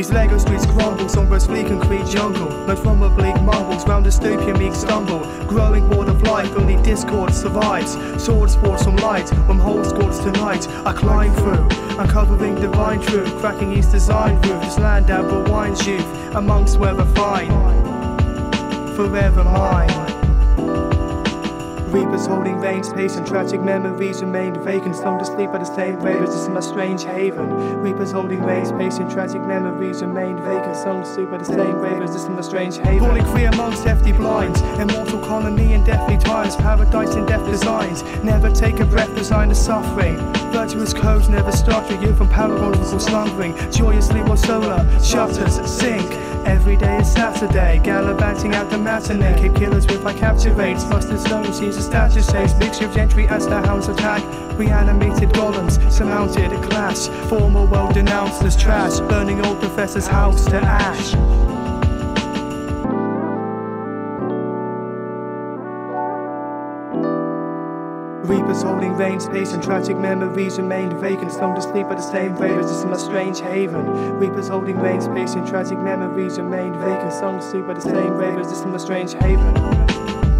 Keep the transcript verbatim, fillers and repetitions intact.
These Lego streets crumble, songbirds flee concrete jungle. Mud from oblique mumbles, round dystopia meek stumble. Growing board of life, only discord survives. Swords forged from light, wormholes scorched tonight. I climb through, uncovering divine truth, cracking each design roof. This land that rewinds youth, amongst weather fine, forever mine. Reapers holding reins, pace and tragic memories remain vacant. Stung to sleep by the same ravers, this is my strange haven. Reapers holding reins, pace and tragic memories remain vacant. Stung to sleep by the same ravers, this is my strange haven. Falling free amongst hefty blinds, immortal colony in deathly times. Paradise in death designs, never take a breath, design the suffering. Virtuous codes never structure you from parabolical slumbering. Joyously while solar shutters sink. Every day is Saturday, gallivanting out the matinee. Cape killers with my captivates, busted stone seems a statue saves. Mixture of gentry as the hounds attack. Reanimated golems, surmounted a clash. Former world denounced as trash, burning old professor's house to ash. Reapers holding reins, pace and tragic memories remained vacant. Stung to sleep by the same ravers, this is my strange haven. Reapers holding reins, pace and tragic memories remained vacant. Stung to sleep by the same ravers, this is my strange haven.